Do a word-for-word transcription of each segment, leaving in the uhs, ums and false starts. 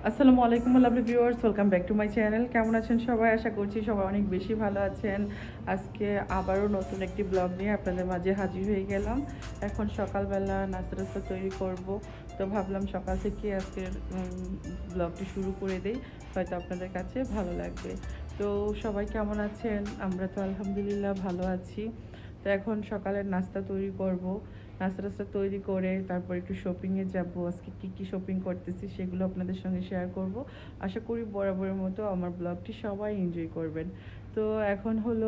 আসসালামু আলাইকুম lovely viewers, welcome back to my channel. কেমন আছেন সবাই? আশা করছি সবাই অনেক বেশি ভালো আছেন। আজকে আবারও নতুন একটি ব্লগ নিয়ে আপনাদের মাঝে হাজির হয়ে গেলাম। এখন সকালবেলা নাস্তা টাস্তা তৈরি করব, তো ভাবলাম সকাল থেকে আজকের ব্লগটি শুরু করে দেই, হয়তো আপনাদের কাছে ভালো লাগবে। তো সবাই কেমন আছেন? আমরা তো আলহামদুলিল্লাহ ভালো আছি। তো এখন সকালের নাস্তা তৈরি করব। নাস্তা টাস্তা তৈরি করে তারপর একটু শপিংয়ে যাব। আজকে কী কী শপিং করতেছি সেগুলো আপনাদের সঙ্গে শেয়ার করব। আশা করি বরাবরের মতো আমার ব্লগটি সবাই এনজয় করবেন। তো এখন হলো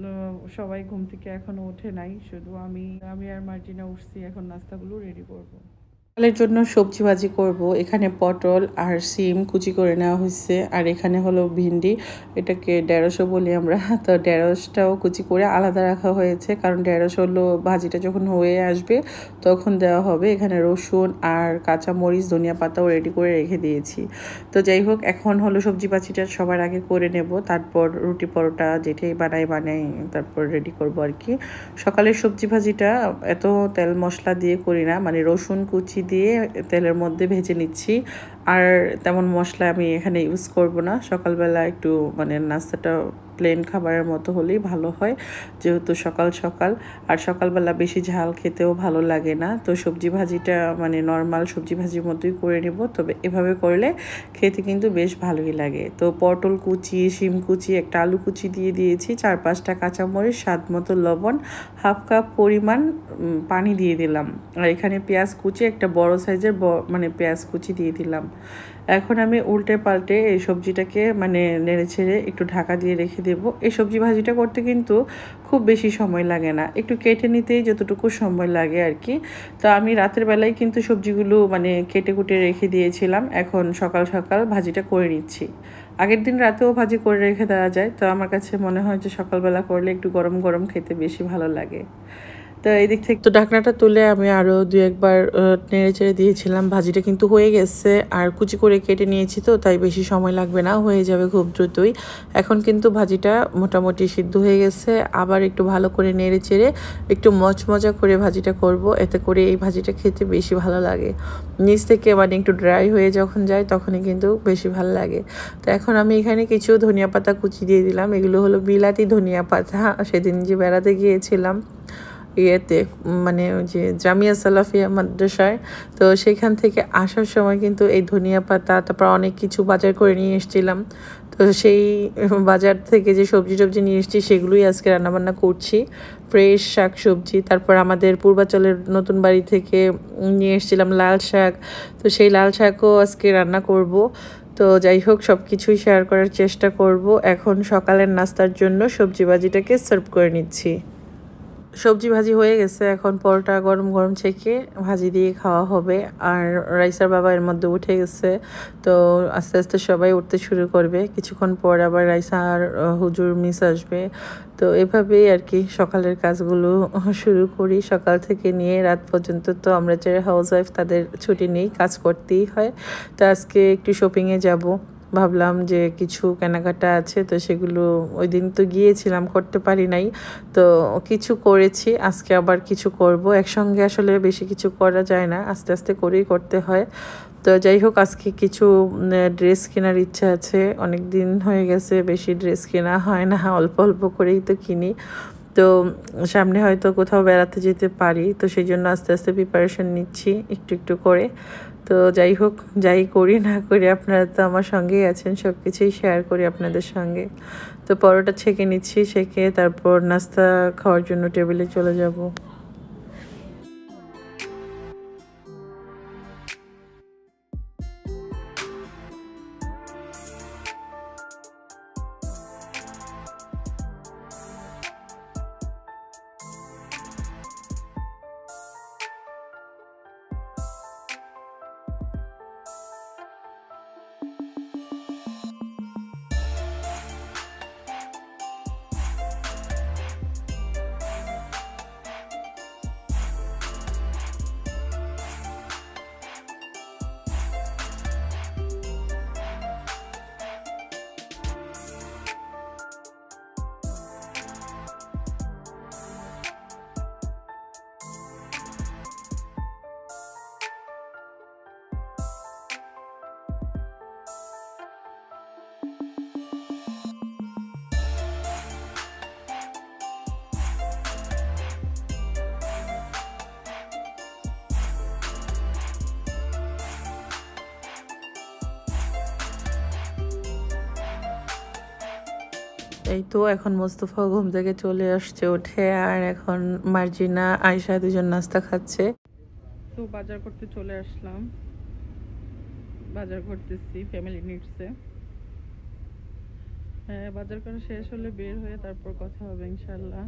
সবাই ঘুম থেকে এখনও ওঠে নাই, শুধু আমি আমি আর মার্জিনা উঠছি। এখন নাস্তাগুলো রেডি করব। সকালের জন্য সবজি ভাজি করব। এখানে পটল আর সিম কুচি করে নেওয়া হয়েছে, আর এখানে হলো ভিন্ডি, এটাকে ঢেঁড়সও বলি আমরা। তো ঢেঁড়সটাও কুচি করে আলাদা রাখা হয়েছে, কারণ ঢেঁড়স হলো ভাজিটা যখন হয়ে আসবে তখন দেওয়া হবে। এখানে রসুন আর কাঁচা মরিচ ধনিয়া পাতাও রেডি করে রেখে দিয়েছি। তো যাই হোক, এখন হলো সবজি ভাজিটা সবার আগে করে নেব, তারপর রুটি পরোটা যেটাই বানাই বানাই তারপর রেডি করব আর কি। সকালের সবজি ভাজিটা এত তেল মশলা দিয়ে করি না, মানে রসুন কুচি দিয়ে তেলের মধ্যে ভেজে নিচ্ছি, আর তেমন মশলা আমি এখানে ইউজ করব না। সকালবেলা একটু মানে নাস্তাটা প্লেন খাবারের মতো হলেই ভালো হয়, যেহেতু সকাল সকাল, আর সকালবেলা বেশি ঝাল খেতেও ভালো লাগে না। তো সবজি ভাজিটা মানে নর্মাল সবজি ভাজির মতোই করে নেব, তবে এভাবে করলে খেতে কিন্তু বেশ ভালোই লাগে। তো পটল কুচি, শিম কুচি, একটা আলু কুচি দিয়ে দিয়েছি, চার পাঁচটা কাঁচামরিচ, স্বাদ মতো লবণ, হাফ কাপ পরিমাণ পানি দিয়ে দিলাম, আর এখানে পেঁয়াজ কুচি একটা বড় সাইজের মানে পেঁয়াজ কুচি দিয়ে দিলাম। এখন আমি উল্টে পাল্টে এই সবজিটাকে মানে নেড়ে ছেড়ে একটু ঢাকা দিয়ে রেখে দেব। এই সবজি ভাজিটা করতে কিন্তু খুব বেশি সময় লাগে না, একটু কেটে নিতেই যতটুকু সময় লাগে আর কি। তো আমি রাতের বেলায় কিন্তু সবজিগুলো মানে কেটে কুটে রেখে দিয়েছিলাম, এখন সকাল সকাল ভাজিটা করে নিচ্ছি। আগের দিন রাতেও ভাজি করে রেখে দেওয়া যায়, তো আমার কাছে মনে হয় যে সকালবেলা করলে একটু গরম গরম খেতে বেশি ভালো লাগে। তো এই দিক থেকে তো ঢাকনাটা তুলে আমি আরও দু একবার নেড়ে চেড়ে দিয়েছিলাম। ভাজিটা কিন্তু হয়ে গেছে, আর কুচি করে কেটে নিয়েছি, তো তাই বেশি সময় লাগবে না, হয়ে যাবে খুব দ্রুতই। এখন কিন্তু ভাজিটা মোটামুটি সিদ্ধ হয়ে গেছে। আবার একটু ভালো করে নেড়ে চেড়ে একটু মচমচা করে ভাজিটা করব, এতে করে এই ভাজিটা খেতে বেশি ভালো লাগে। নিচ থেকে মানে একটু ড্রাই হয়ে যখন যায় তখনই কিন্তু বেশি ভালো লাগে। তো এখন আমি এখানে কিছু ধনিয়া পাতা কুচি দিয়ে দিলাম। এগুলো হলো বিলাতি ধনিয়া পাতা, সেদিন যে বেড়াতে গিয়েছিলাম ইয়েতে মানে যে জামিয়া সালাফিয়া মাদ্রাসায়, তো সেখান থেকে আসার সময় কিন্তু এই ধনিয়া পাতা তারপর অনেক কিছু বাজার করে নিয়ে এসেছিলাম। তো সেই বাজার থেকে যে সবজি টবজি নিয়ে এসেছি সেগুলোই আজকে রান্নাবান্না করছি, ফ্রেশ শাক সবজি। তারপর আমাদের পূর্বাচলের নতুন বাড়ি থেকে নিয়ে এসেছিলাম লাল শাক, তো সেই লাল শাকও আজকে রান্না করব। তো যাই হোক, সব কিছুই শেয়ার করার চেষ্টা করব। এখন সকালের নাস্তার জন্য সবজি ভাজিটাকে সার্ভ করে নিচ্ছি। সবজি ভাজি হয়ে গেছে, এখন পরোটা গরম গরম ছেঁকে ভাজি দিয়ে খাওয়া হবে। আর রাইসার বাবা এর মধ্যে উঠে গেছে, তো আস্তে আস্তে সবাই উঠতে শুরু করবে। কিছুক্ষণ পর আবার রাইসা আর হুজুর মিস আসবে। তো এভাবেই আর কি সকালের কাজগুলো শুরু করি। সকাল থেকে নিয়ে রাত পর্যন্ত তো আমরা যারা হাউস ওয়াইফ তাদের ছুটি নেই, কাজ করতেই হয়। তো আজকে একটু শপিংয়ে যাব, ভাবলাম যে কিছু কেনাকাটা আছে, তো সেগুলো ওই দিন তো গিয়েছিলাম, করতে পারি নাই, তো কিছু করেছি। আজকে আবার কিছু করব, একসঙ্গে আসলে বেশি কিছু করা যায় না, আস্তে আস্তে করেই করতে হয়। তো যাই হোক, আজকে কিছু ড্রেস কেনার ইচ্ছা আছে, অনেক দিন হয়ে গেছে বেশি ড্রেস কেনা হয় না, অল্প অল্প করেই তো কিনি। তো সামনে হয়তো কোথাও বেড়াতে যেতে পারি, তো সেই জন্য আস্তে আস্তে প্রিপারেশন নিচ্ছি একটু একটু করে। তো যাই হোক, যাই করি না করি আপনারা তো আমার সঙ্গেই আছেন, সব কিছুই শেয়ার করি আপনাদের সঙ্গে। তো পরোটা ছেঁকে নিচ্ছি, ছেঁকে তারপর নাস্তা খাওয়ার জন্য টেবিলে চলে যাব। এই তো এখন মোস্তফা ঘুম থেকে চলে আসছে উঠে, আর এখন মার্জিনা আয়শা দুজন নাস্তা খাচ্ছে। তো বাজার করতে চলে আসলাম, বাজার করতেছি ফ্যামিলি নিডসে। হ্যাঁ, বাজার করা শেষ হলে বের হয়ে তারপর কথা হবে ইনশাল্লাহ।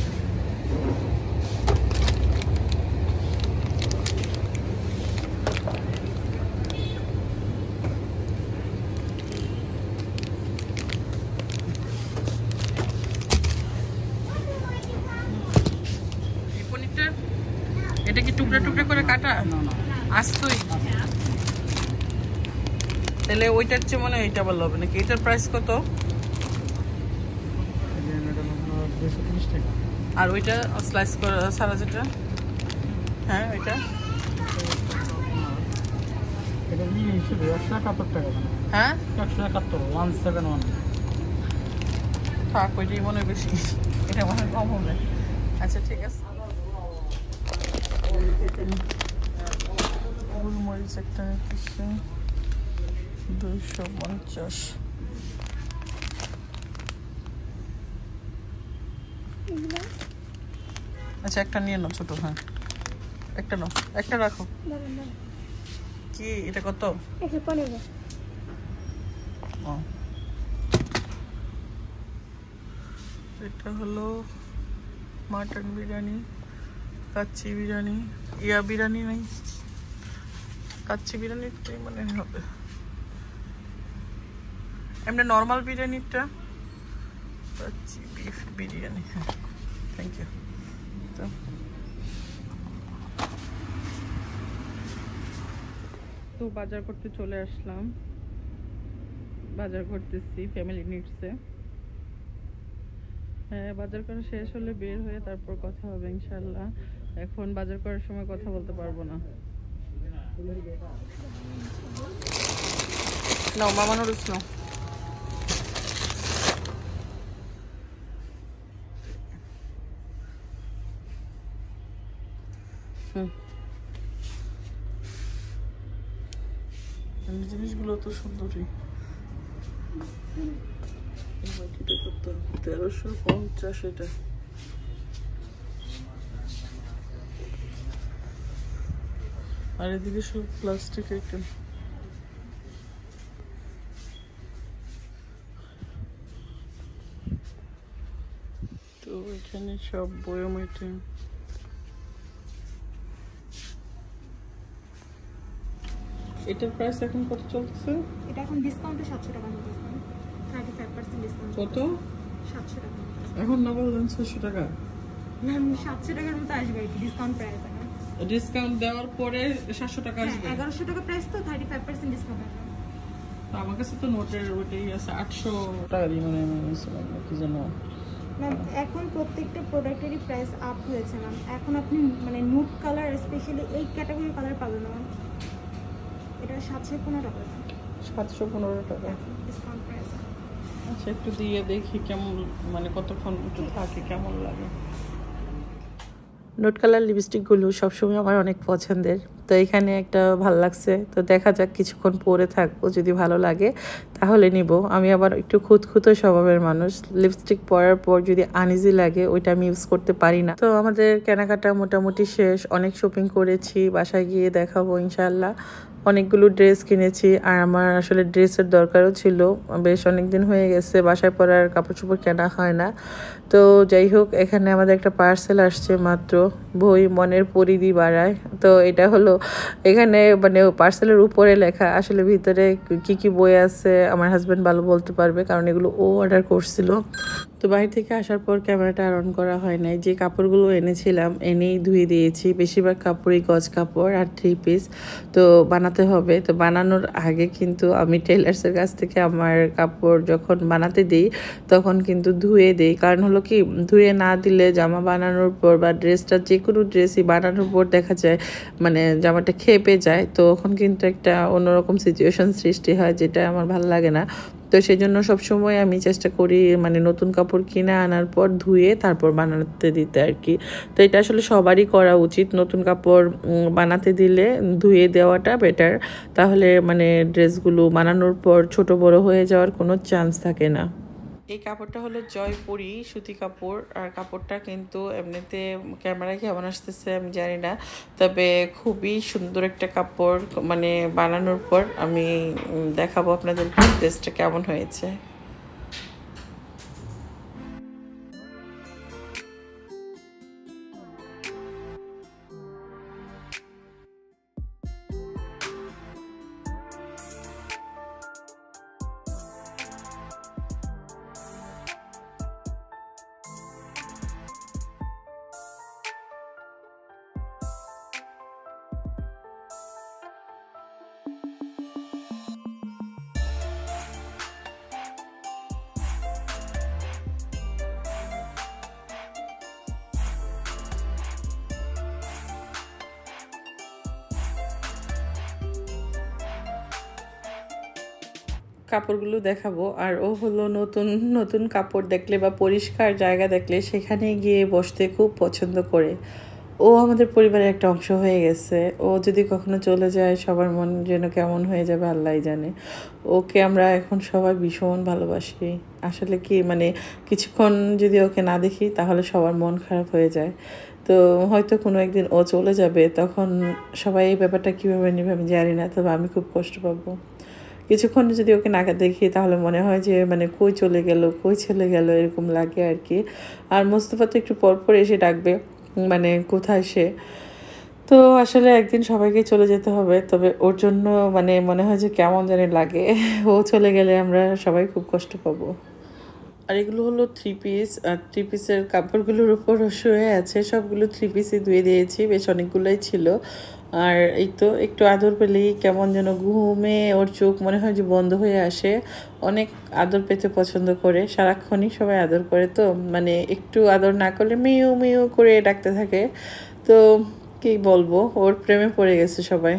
এটা কি টুকরা টুকরা করে কাটা? আস্তই? তাহলে ওইটার চেয়ে মনে হয় এইটা ভালো হবে নাকি? এটার প্রাইস কত? আর ওইটা স্লাইস করে সারা যেটা, হ্যাঁ ওইটা হ্যাঁ একশো একাত্তর ওয়ান সেভেন ওয়ান থাক, ওইটাই মনে হয় বেশি, এটা মনে হয় কম হবে। আচ্ছা ঠিক আছে। গোলমরিচ একটা নিতেছি দুইশো পঞ্চাশ। আচ্ছা একটা নিয়ে নাও ছোট, হ্যাঁ একটা নাও, একটা রাখো। কি এটা কত? এটা হলো মাটন বিরিয়ানি, কাচ্চি বিরিয়ানি, ইয়া বিরিয়ানি নাই, কাচ্চি বিরিয়ানিটাই মানে হবে। এমনি নর্মাল বিরিয়ানিটা কাচ্চি বিফ বিরিয়ানি। হ্যাঁ থ্যাংক ইউ। তো তো বাজার করতে চলে আসলাম, বাজার করতেছি ফ্যামিলি নিডসে। হ্যাঁ, বাজার করা শেষ হলে বের হয়ে তারপর কথা হবে ইনশাল্লাহ। এখন বাজার করার সময় কথা বলতে পারবো না। নাও মামা নুডলস নাও। হুম, জিনিসগুলো তো সুন্দরই। তেরোশো পঞ্চাশ এটা। আর এদিকে সব প্লাস্টিক আইটেম। তো এখানে সব বয়ম আইটেম। এটার প্রাইস এখন কত চলছে? এটা এখন ডিসকাউন্টে সাতশো টাকা মতো, থার্টি ফাইভ পার্সেন্ট ডিসকাউন্ট। কত? সাতশো টাকা এখন না বললেন ছয়শো টাকা? না, সাতশো টাকার মতো আসবে আর কি, ডিসকাউন্ট প্রাইস। এখন ডিসকাউন্ট দেওয়ার পরে সাতশো টাকা আসবে। এগারোশো টাকা প্রাইস তো থার্টি ফাইভ পার্সেন্ট ডিসকাউন্ট আসবে। তো আমার কাছে তো নোটের ওইটাই আছে আটশো টাকারই মানে কি জানো। ম্যাম এখন প্রত্যেকটা প্রোডাক্টেরই প্রাইস আপ হয়েছে ম্যাম। এখন আপনি মানে নুট কালার স্পেশালি এই ক্যাটাগরি কালার পাবেন না ম্যাম। এটা সাতশো পনেরো টাকা, সাতশো পনেরো টাকা ডিসকাউন্ট প্রাইস। আচ্ছা একটু দিয়ে দেখি কেমন, মানে কতক্ষণ একটু থাকে কেমন লাগে। নোট কালার লিপস্টিকগুলো সবসময় আমার অনেক পছন্দের, তো এখানে একটা ভালো লাগছে, তো দেখা যাক কিছুক্ষণ পরে থাকবো, যদি ভালো লাগে তাহলে নিব। আমি আবার একটু খুঁতখুঁতো স্বভাবের মানুষ, লিপস্টিক পরার পর যদি আনইজি লাগে ওইটা আমি ইউজ করতে পারি না। তো আমাদের কেনাকাটা মোটামুটি শেষ, অনেক শপিং করেছি, বাসায় গিয়ে দেখাবো ইনশাল্লাহ। অনেকগুলো ড্রেস কিনেছি, আর আমার আসলে ড্রেসের দরকারও ছিল, বেশ অনেক দিন হয়ে গেছে বাসায় পরার কাপড় চোপড় কেনা হয় না। তো যাই হোক, এখানে আমাদের একটা পার্সেল আসছে মাত্র, বই মনের পরিধি বাড়ায়। তো এটা হলো এখানে মানে পার্সেলের উপরে লেখা, আসলে ভিতরে কি কি বই আছে আমার হাজব্যান্ড ভালো বলতে পারবে, কারণ এগুলো ও অর্ডার করছিল। তো বাড়ি থেকে আসার পর ক্যামেরাটা আর অন করা হয় নাই। যে কাপড়গুলো এনেছিলাম এনেই ধুয়ে দিয়েছি, বেশিরভাগ কাপড়ই গজ কাপড় আর থ্রি পিস। তো বানাতে হবে, তো বানানোর আগে কিন্তু আমি টেলার্সের কাছ থেকে আমার কাপড় যখন বানাতে দিই তখন কিন্তু ধুয়ে দিই। কারণ হলো কি, ধুয়ে না দিলে জামা বানানোর পর বা ড্রেসটা যে কোনো ড্রেসই বানানোর পর দেখা যায় মানে জামাটা খেপে যায়, তো তখন কিন্তু একটা অন্যরকম সিচুয়েশন সৃষ্টি হয়, যেটা আমার ভালো লাগে না। তো সেই জন্য সবসময় আমি চেষ্টা করি মানে নতুন কাপড় কিনে আনার পর ধুয়ে তারপর বানাতে দিতে আর কি। তো এটা আসলে সবারই করা উচিত, নতুন কাপড় বানাতে দিলে ধুয়ে দেওয়াটা বেটার, তাহলে মানে ড্রেসগুলো বানানোর পর ছোট বড় হয়ে যাওয়ার কোনো চান্স থাকে না। এই কাপড়টা হলো জয়পুরি সুতি কাপড়, আর কাপড়টা কিন্তু এমনিতে ক্যামেরায় কেমন আসতেছে আমি জানি না, তবে খুবই সুন্দর একটা কাপড়। মানে বানানোর পর আমি দেখাবো আপনাদের ড্রেসটা কেমন হয়েছে। কাপড়গুলো দেখাবো, আর ও হলো নতুন নতুন কাপড় দেখলে বা পরিষ্কার জায়গা দেখলে সেখানে গিয়ে বসতে খুব পছন্দ করে। ও আমাদের পরিবারের একটা অংশ হয়ে গেছে। ও যদি কখনো চলে যায় সবার মন যেন কেমন হয়ে যাবে আল্লাহই জানে। ওকে আমরা এখন সবাই ভীষণ ভালোবাসি। আসলে কি মানে কিছুক্ষণ যদি ওকে না দেখি তাহলে সবার মন খারাপ হয়ে যায়। তো হয়তো কোনো একদিন ও চলে যাবে, তখন সবাই এই ব্যাপারটা কীভাবে নেবে আমি জানি না, তবে আমি খুব কষ্ট পাবো। কিছুক্ষণ যদি ওকে না দেখি তাহলে মনে হয় যে মানে কই চলে গেল কই চলে গেল এরকম লাগে আর কি। আর মোস্তফা তো একটু পর পর এসে ডাকবে মানে কোথায় সে। তো আসলে একদিন সবাইকে চলে যেতে হবে, তবে ওর জন্য মানে মনে হয় যে কেমন জানি লাগে। ও চলে গেলে আমরা সবাই খুব কষ্ট পাবো। আর এগুলো হলো থ্রি পিস, আর থ্রি পিসের কাপড়গুলোর উপর শুয়ে আছে, সবগুলো থ্রি পিসই ধুয়ে দিয়েছি, বেশ অনেকগুলোই ছিল। আর এই তো একটু আদর পেলেই কেমন যেন ঘুমে ওর চোখ মনে হয় যে বন্ধ হয়ে আসে। অনেক আদর পেতে পছন্দ করে, সারাক্ষণই সবাই আদর করে, তো মানে একটু আদর না করলে মেয়েও মেয়েও করে ডাকতে থাকে। তো কি বলবো, ওর প্রেমে পড়ে গেছে সবাই।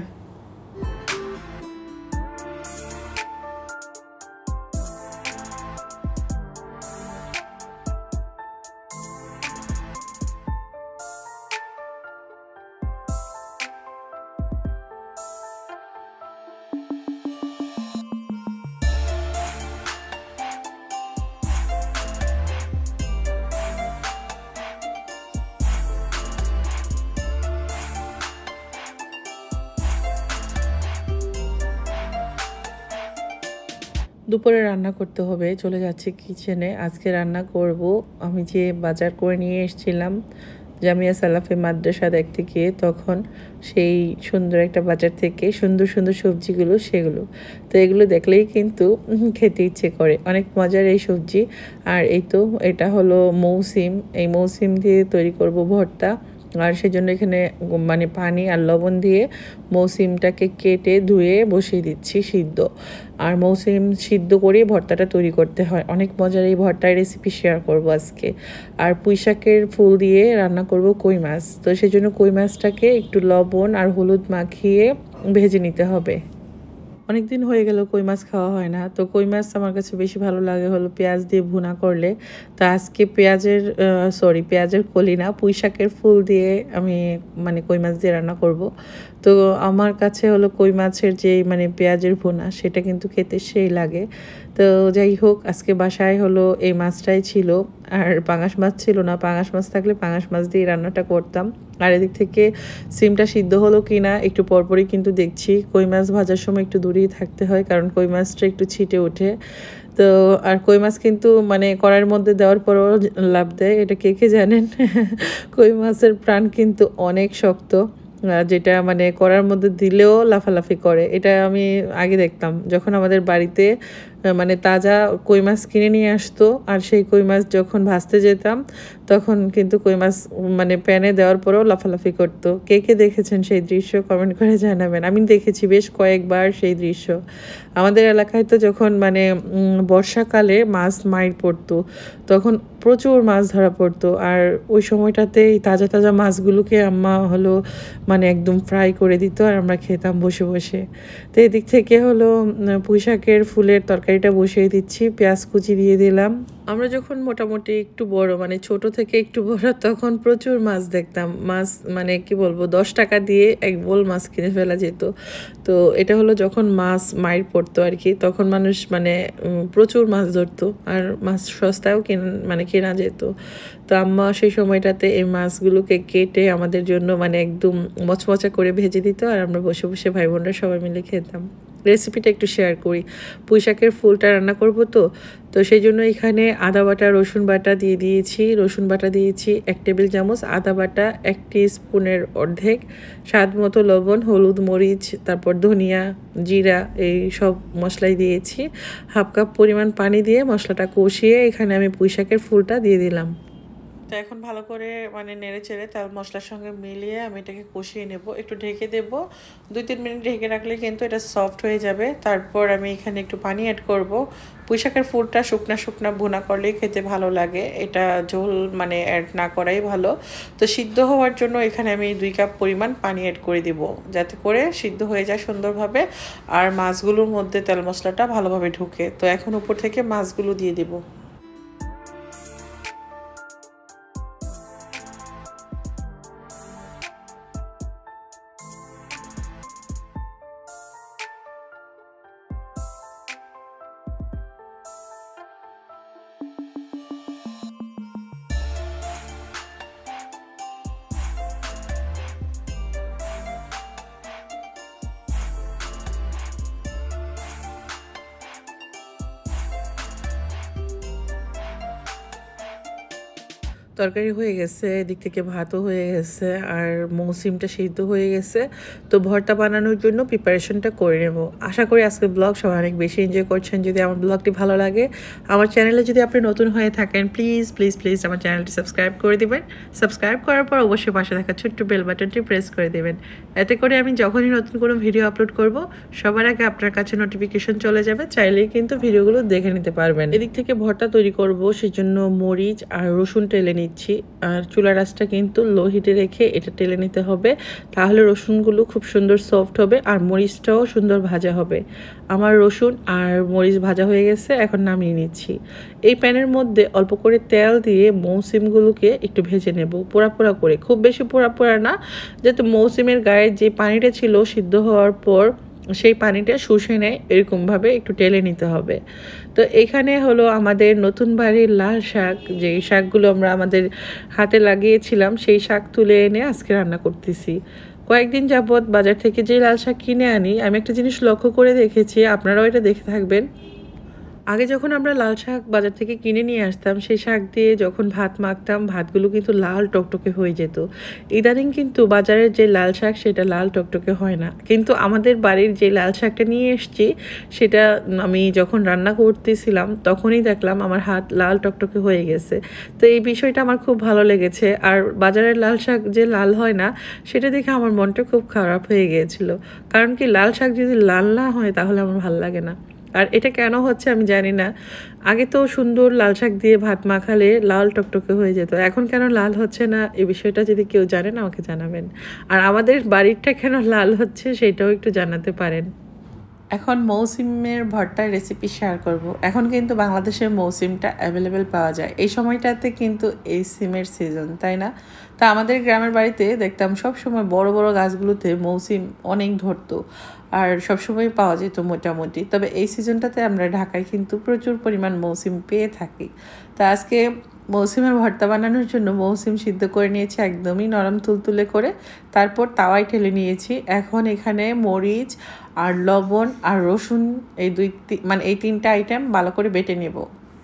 দুপুরে রান্না করতে হবে, চলে যাচ্ছি কিচেনে। আজকে রান্না করব আমি যে বাজার করে নিয়ে এসেছিলাম জামিয়া সালাফি মাদ্রাসা দেখতে গিয়ে, তখন সেই সুন্দর একটা বাজার থেকে সুন্দর সুন্দর সবজিগুলো সেগুলো। তো এগুলো দেখলেই কিন্তু খেতে ইচ্ছে করে, অনেক মজার এই সবজি। আর এই তো এটা হলো মৌসিম, এই মৌসিম দিয়ে তৈরি করব ভর্তা। আর সেজন্য এখানে মানে পানি আর লবণ দিয়ে মৌসিমটাকে কেটে ধুয়ে বসিয়ে দিচ্ছি সিদ্ধ। আর মৌসিম সিদ্ধ করে ভর্তাটা তৈরি করতে হয়, অনেক মজার এই ভর্তার রেসিপি শেয়ার করব আজকে। আর পুঁই শাকের ফুল দিয়ে রান্না করব কই মাছ, তো সেজন্য কই মাছটাকে একটু লবণ আর হলুদ মাখিয়ে ভেজে নিতে হবে। অনেক দিন হয়ে গেল কই মাছ খাওয়া হয় না, তো কই মাছ আমার কাছে বেশি ভালো লাগে হলো পেঁয়াজ দিয়ে ভুনা করলে। তো আজকে পেঁয়াজের সরি পেঁয়াজের কলি না, পুঁই শাকের ফুল দিয়ে আমি মানে কই মাছ দিয়ে রান্না করব। তো আমার কাছে হলো কই মাছের যে মানে পেঁয়াজের ভুনা সেটা কিন্তু খেতে সেই লাগে। তো যাই হোক, আজকে বাসায় হলো এই মাছটাই ছিল, আর পাঙাশ মাছ ছিল না। পাঙাশ মাছ থাকলে পাঙাশ মাছ দিয়ে রান্নাটা করতাম। আর এদিক থেকে সিমটা সিদ্ধ হলো কি না একটু পরপরই কিন্তু দেখছি। কই মাছ ভাজার সময় একটু দূরেই থাকতে হয়, কারণ কই মাছটা একটু ছিটে ওঠে। তো আর কই মাছ কিন্তু মানে কড়াইয়ের মধ্যে দেওয়ার পরও লাভ দেয়, এটা কে কে জানেন? কই মাছের প্রাণ কিন্তু অনেক শক্ত, যেটা মানে কড়ার মধ্যে দিলেও লাফালাফি করে। এটা আমি আগে দেখতাম যখন আমাদের বাড়িতে মানে তাজা কই মাছ কিনে নিয়ে আসতো, আর সেই কই মাছ যখন ভাজতে যেতাম তখন কিন্তু কই মাছ মানে প্যানে দেওয়ার পরেও লাফালাফি করতো। কে কে দেখেছেন সেই দৃশ্য কমেন্ট করে জানাবেন। আমি দেখেছি বেশ কয়েকবার সেই দৃশ্য। আমাদের এলাকায় তো যখন মানে বর্ষাকালে মাছ মাইর পড়তো তখন প্রচুর মাছ ধরা পড়তো, আর ওই সময়টাতে এই তাজা তাজা মাছগুলোকে আম্মা হলো মানে একদম ফ্রাই করে দিত আর আমরা খেতাম বসে বসে। তো এদিক থেকে হলো পুঁই শাকের ফুলের তরকারি তরকারিটা বসিয়ে দিচ্ছি, পেঁয়াজ কুচি দিয়ে দিলাম। আমরা যখন মোটামুটি একটু বড় মানে ছোট থেকে একটু বড় তখন প্রচুর মাছ দেখতাম। মাছ মানে কি বলবো, দশ টাকা দিয়ে এক বোল মাছ কিনে ফেলা যেত। তো এটা হলো যখন মাছ মাইর পড়তো আর কি, তখন মানুষ মানে প্রচুর মাছ ধরতো আর মাছ সস্তায়ও কেন মানে কেনা যেত। তো আম্মা সেই সময়টাতে এই মাছগুলোকে কেটে আমাদের জন্য মানে একদম মচমচা করে ভেজে দিত আর আমরা বসে বসে ভাই বোনরা সবাই মিলে খেতাম। রেসিপিটা একটু শেয়ার করি। পুঁই শাকের ফুলটা রান্না করব তো তো সেই জন্য এখানে আদা বাটা রসুন বাটা দিয়ে দিয়েছি। রসুন বাটা দিয়েছি এক টেবিল চামচ, আদা বাটা এক স্পুনের অর্ধেক, স্বাদ মতো লবণ, হলুদ, মরিচ, তারপর ধনিয়া, জিরা এই সব মশলাই দিয়েছি। হাফ কাপ পরিমাণ পানি দিয়ে মশলাটা কষিয়ে এখানে আমি পুঁই শাকের ফুলটা দিয়ে দিলাম। তো এখন ভালো করে মানে নেড়ে চেড়ে তেল মশলার সঙ্গে মিলিয়ে আমি এটাকে কষিয়ে নেব। একটু ঢেকে দেব, দুই তিন মিনিট ঢেকে রাখলে কিন্তু এটা সফট হয়ে যাবে। তারপর আমি এখানে একটু পানি অ্যাড করব। পুঁই শাকের ফুলটা শুকনা শুকনা ভুনা করলেই খেতে ভালো লাগে, এটা ঝোল মানে অ্যাড না করাই ভালো। তো সিদ্ধ হওয়ার জন্য এখানে আমি দুই কাপ পরিমাণ পানি অ্যাড করে দিব, যাতে করে সিদ্ধ হয়ে যায় সুন্দরভাবে আর মাছগুলোর মধ্যে তেল মশলাটা ভালোভাবে ঢুকে। তো এখন উপর থেকে মাছগুলো দিয়ে দেব। তরকারি হয়ে গেছে, এদিক থেকে ভাতও হয়ে গেছে আর মৌসিমটা সিদ্ধ হয়ে গেছে। তো ভর্তা বানানোর জন্য প্রিপারেশনটা করে নেব। আশা করি আজকের ব্লগ সবাই অনেক বেশি এনজয় করছেন। যদি আমার ব্লগটি ভালো লাগে, আমার চ্যানেলে যদি আপনি নতুন হয়ে থাকেন, প্লিজ প্লিজ প্লিজ আমার চ্যানেলটি সাবস্ক্রাইব করে দিবেন। সাবস্ক্রাইব করার পর অবশ্যই পাশে থাকা ছোট্ট বেল বাটনটি প্রেস করে দেবেন। এতে করে আমি যখনই নতুন কোনো ভিডিও আপলোড করব সবার আগে আপনার কাছে নোটিফিকেশন চলে যাবে, চাইলেই কিন্তু ভিডিওগুলো দেখে নিতে পারবেন। এদিক থেকে ভর্তা তৈরি করব, সেজন্য মরিচ আর রসুন টেলে নিচ্ছি। আর চুলার আঁচটা কিন্তু লো হিটে রেখে এটা টেলে নিতে হবে, তাহলে রসুনগুলো খুব সুন্দর সফট হবে আর মরিচটাও সুন্দর ভাজা হবে। আমার রসুন আর মরিচ ভাজা হয়ে গেছে, এখন নামিয়ে নিচ্ছি। এই প্যানের মধ্যে অল্প করে তেল দিয়ে মৌসিমগুলোকে একটু ভেজে নেব পোড়া পোড়া করে, খুব বেশি পোড়া পোড়া না, যাতে মৌসিমের গায়ে যে পানিটা ছিল সিদ্ধ হওয়ার পর সেই পানিটা শুষে নেয়, এরকমভাবে একটু টেলে নিতে হবে। তো এখানে হলো আমাদের নতুন বাড়ির লাল শাক, যেই শাকগুলো আমরা আমাদের হাতে লাগিয়েছিলাম সেই শাক তুলে এনে আজকে রান্না করতেছি। কয়েকদিন যাবৎ বাজার থেকে যে লাল শাক কিনে আনি, আমি একটা জিনিস লক্ষ্য করে দেখেছি, আপনারাও এটা দেখে থাকবেন। আগে যখন আমরা লাল শাক বাজার থেকে কিনে নিয়ে আসতাম, সেই শাক দিয়ে যখন ভাত মাখতাম ভাতগুলো কিন্তু লাল টকটকে হয়ে যেত। ইদানিং কিন্তু বাজারের যে লাল শাক সেটা লাল টকটকে হয় না। কিন্তু আমাদের বাড়ির যে লাল শাকটা নিয়ে এসেছি সেটা আমি যখন রান্না করতেছিলাম তখনই দেখলাম আমার হাত লাল টকটকে হয়ে গেছে। তো এই বিষয়টা আমার খুব ভালো লেগেছে। আর বাজারের লাল শাক যে লাল হয় না সেটা দেখে আমার মনটা খুব খারাপ হয়ে গিয়েছিল, কারণ কি লাল শাক যদি লাল না হয় তাহলে আমার ভালো লাগে না। আর এটা কেন হচ্ছে আমি জানি না। আগে তো সুন্দর লাল শাক দিয়ে ভাত মাখালে লাল টকটকে হয়ে যেত, এখন কেন লাল হচ্ছে না এই বিষয়টা যদি কেউ জানেন আমাকে জানাবেন। আর আমাদের বাড়িরটা কেন লাল হচ্ছে সেটাও একটু জানাতে পারেন। এখন মৌসিমের ভর্তার রেসিপি শেয়ার করব। এখন কিন্তু বাংলাদেশের মৌসিমটা অ্যাভেলেবেল পাওয়া যায়, এই সময়টাতে কিন্তু এই সিমের সিজন, তাই না? তা আমাদের গ্রামের বাড়িতে দেখতাম সব সময় বড় বড় গাছগুলোতে মৌসিম অনেক ধরতো আর সবসময় পাওয়া যেত মোটামুটি। তবে এই সিজনটাতে আমরা ঢাকায় কিন্তু প্রচুর পরিমাণ মৌসিম পেয়ে থাকি। তা আজকে মৌসিমের ভর্তা বানানোর জন্য মৌসিম সিদ্ধ করে নিয়েছি একদমই নরম তুলতুলে করে, তারপর তাওয়ায় ঠেলে নিয়েছি। এখন এখানে মরিচ আর লবণ আর রসুন এই দুই মানে এই তিনটা আইটেম ভালো করে বেটে নেব।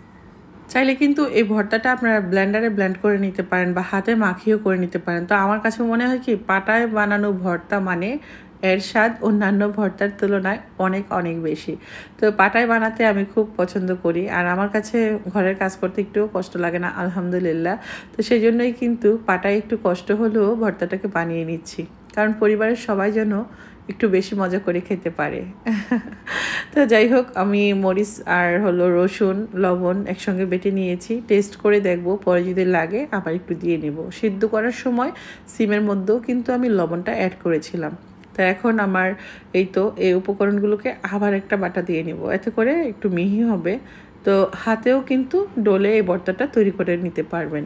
চাইলে কিন্তু এই ভর্তাটা আপনারা ব্লেন্ডারে ব্লেন্ড করে নিতে পারেন বা হাতে মাখিয়েও করে নিতে পারেন। তো আমার কাছে মনে হয় কি পাটায় বানানো ভর্তা মানে এর স্বাদ অন্যান্য ভর্তার তুলনায় অনেক অনেক বেশি। তো পাটায় বানাতে আমি খুব পছন্দ করি, আর আমার কাছে ঘরের কাজ করতে একটু কষ্ট লাগে না আলহামদুলিল্লাহ। তো সেই জন্যই কিন্তু পাটায় একটু কষ্ট হলেও ভর্তাটাকে বানিয়ে নিচ্ছি, কারণ পরিবারের সবাই যেন একটু বেশি মজা করে খেতে পারে। তো যাই হোক, আমি মরিচ আর হলো রসুন লবণ একসঙ্গে বেটে নিয়েছি, টেস্ট করে দেখব, পরে যদি লাগে আবার একটু দিয়ে নেব। সিদ্ধ করার সময় সিমের মধ্যেও কিন্তু আমি লবণটা অ্যাড করেছিলাম। তো তো এখন আমার এই তো এই উপকরণগুলোকে আবার একটা বাটা দিয়ে নিব, এতে করে একটু মিহি হবে। তো হাতেও কিন্তু ডলে এই ভর্তাটা তৈরি করে নিতে পারবেন।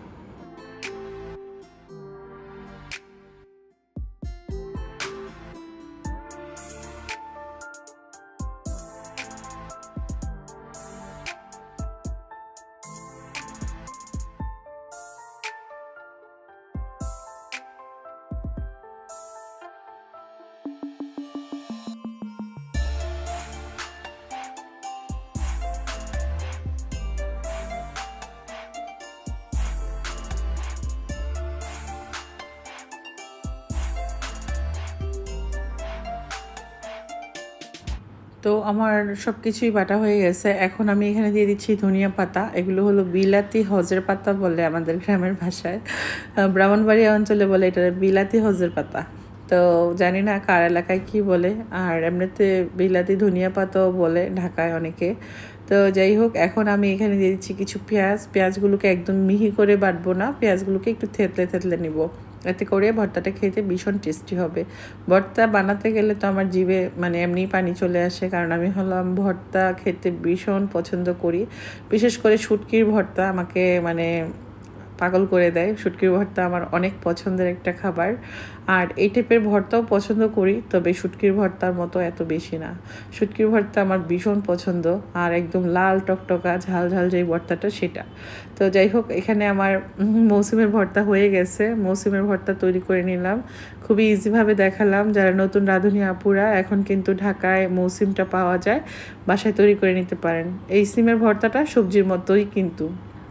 তো আমার সব কিছুই বাটা হয়ে গেছে। এখন আমি এখানে দিয়ে দিচ্ছি ধনিয়া পাতা। এগুলো হলো বিলাতি হজের পাতা বলে আমাদের গ্রামের ভাষায়, ব্রাহ্মণবাড়িয়া অঞ্চলে বলে এটা বিলাতি হজের পাতা। তো জানি না কার এলাকায় কী বলে, আর এমনিতে বিলাতি ধনিয়া পাতাও বলে ঢাকায় অনেকে। তো যাই হোক, এখন আমি এখানে দিয়ে দিচ্ছি কিছু পেঁয়াজ। পেঁয়াজগুলোকে একদম মিহি করে বাটবো না, পেঁয়াজগুলোকে একটু থেতলে থেতলে নিব, এতে করে ভর্তাটা খেতে ভীষণ টেস্টি হবে। ভর্তা বানাতে গেলে তো আমার জিভে মানে এমনি পানি চলে আসে, কারণ আমি হলাম ভর্তা খেতে ভীষণ পছন্দ করি। বিশেষ করে শুটকির ভর্তা আমাকে মানে পাগল করে দেয়। শুটকির ভর্তা আমার অনেক পছন্দের একটা খাবার, আর এই টাইপের ভর্তাও পছন্দ করি, তবে শুটকির ভর্তার মতো এত বেশি না। শুটকির ভর্তা আমার ভীষণ পছন্দ, আর একদম লাল টকটকা ঝাল ঝাল যেই ভর্তাটা সেটা। তো যাই হোক, এখানে আমার মৌসুমের ভর্তা হয়ে গেছে। মৌসুমের ভর্তা তৈরি করে নিলাম, খুবই ইজিভাবে দেখালাম। যারা নতুন রাঁধুনি আপুরা, এখন কিন্তু ঢাকায় মৌসুমটা পাওয়া যায়, বাসায় তৈরি করে নিতে পারেন। এই সিমের ভর্তাটা সবজির মতোই কিন্তু।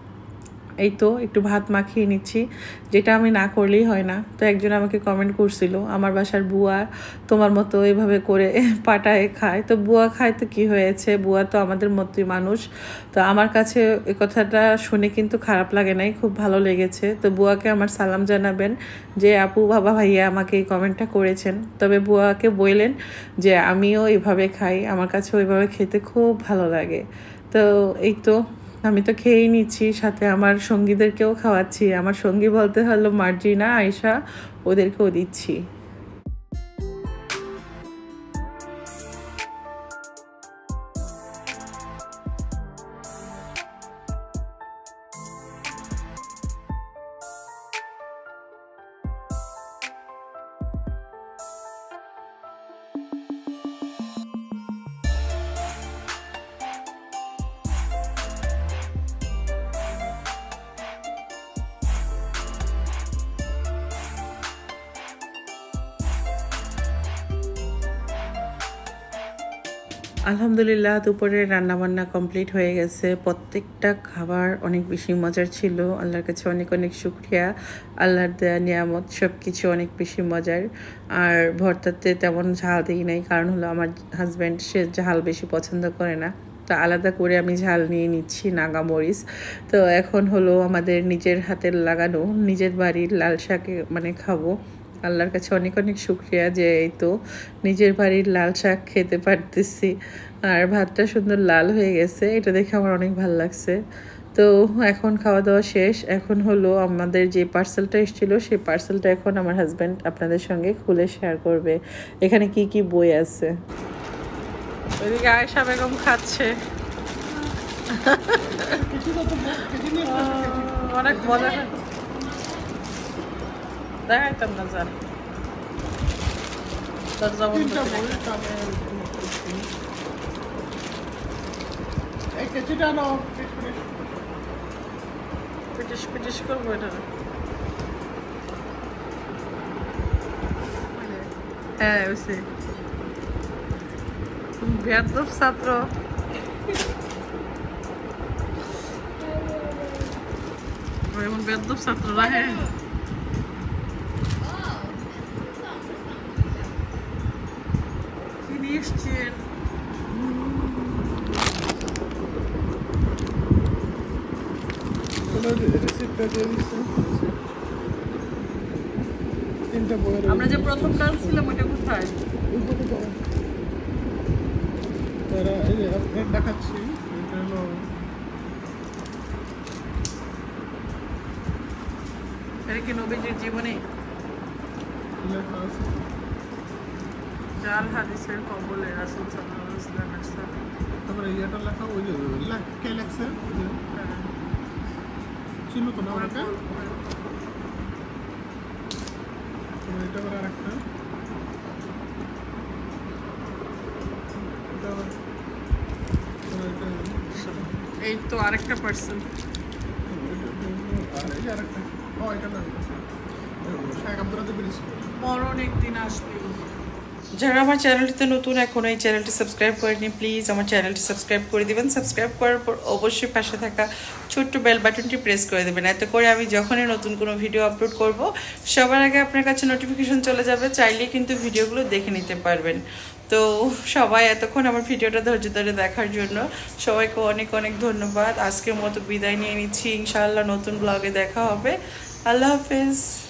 এই তো একটু ভাত মাখিয়ে নিচ্ছি, যেটা আমি না করলেই হয় না। তো একজন আমাকে কমেন্ট করছিল, আমার বাসার বুয়া তোমার মতো এভাবে করে পাটায় খায়। তো বুয়া খায় তো কি হয়েছে, বুয়া তো আমাদের মতোই মানুষ। তো আমার কাছে এই কথাটা শুনে কিন্তু খারাপ লাগে নাই, খুব ভালো লেগেছে। তো বুয়াকে আমার সালাম জানাবেন যে আপু বাবা ভাইয়া আমাকে এই কমেন্টটা করেছেন। তবে বুয়াকে বললেন যে আমিও এইভাবে খাই, আমার কাছে ওইভাবে খেতে খুব ভালো লাগে। তো এই তো আমি তো খেয়েই নিচ্ছি, সাথে আমার সঙ্গীদেরকেও খাওয়াচ্ছি। আমার সঙ্গী বলতে হলো মার্জিনা, আয়শা, ওদেরকেও দিচ্ছি। আলহামদুলিল্লাহ, দুপুরের রান্নাবান্না কমপ্লিট হয়ে গেছে। প্রত্যেকটা খাবার অনেক বেশি মজার ছিল। আল্লাহর কাছে অনেক অনেক শুকরিয়া। আল্লাহর দেয়া নিয়ামত সব কিছু অনেক বেশি মজার। আর ভর্তাতে তেমন ঝাল দিই নাই, কারণ হলো আমার হাজব্যান্ড সে ঝাল বেশি পছন্দ করে না। তো আলাদা করে আমি ঝাল নিয়ে নিচ্ছি নাগামরিচ। তো এখন হলো আমাদের নিজের হাতের লাগানো নিজের বাড়ির লাল শাকে মানে খাবো। আল্লাহর কাছে অনেক অনেক শুকরিয়া যে এই তো নিজের বাড়ির লাল শাক খেতে পারতেছি। আর ভাতটা সুন্দর লাল হয়ে গেছে, এটা দেখে আমার অনেক ভালো লাগছে। তো এখন খাওয়া দাওয়া শেষ। এখন হলো আমাদের যে পার্সেলটা এসেছিল, সেই পার্সেলটা এখন আমার হাজব্যান্ড আপনাদের সঙ্গে খুলে শেয়ার করবে এখানে কি কি বই আছে। ওইদিকে আয়েশা বেগম খাচ্ছে, অনেক মজা। দেখাইতাম না জান, দরজা বন্ধ পিটিশ পিটিশ করবো এটা। হ্যাঁ বুঝছি, বেয়াদব ছাত্র। এমন বেয়াদব ছাত্ররা হ্যাঁ এসছেন। আমরা যে প্রথম ডান্স ছিলাম ওটা কোথায় দেখাচ্ছি। এটা কি নবীজির জীবনী? জাল হাদিসের কবলে রাসূল সাল্লাল্লাহু আলাইহি ওয়াসাল্লামের সাথে। তারপরে এটা লেখা ওই যে কে লেখছে চিনো তো না ওটা এটা আবার আরেকটা এই তো আরেকটা পার্সন আর এই আরেকটা ও এটা না শেখ আব্দুল রাজ্জাক ব্রিজ মরণ একদিন আসবে। যারা আমার চ্যানেলটিতে নতুন এখনো এই চ্যানেলটি সাবস্ক্রাইব করেনি প্লিজ আমার চ্যানেলটি সাবস্ক্রাইব করে দিবেন। সাবস্ক্রাইব করার পর অবশ্যই পাশে থাকা ছোট্ট বেল বাটনটি প্রেস করে দেবেন, এতে করে আমি যখনই নতুন কোনো ভিডিও আপলোড করব সবার আগে আপনার কাছে নোটিফিকেশন চলে যাবে, চাইলেই কিন্তু ভিডিওগুলো দেখে নিতে পারবেন। তো সবাই এতক্ষণ আমার ভিডিওটা ধৈর্য ধরে দেখার জন্য সবাইকে অনেক অনেক ধন্যবাদ। আজকের মতো বিদায় নিয়ে নিচ্ছি, ইনশাআল্লাহ নতুন ব্লগে দেখা হবে। আল্লাহ হাফেজ।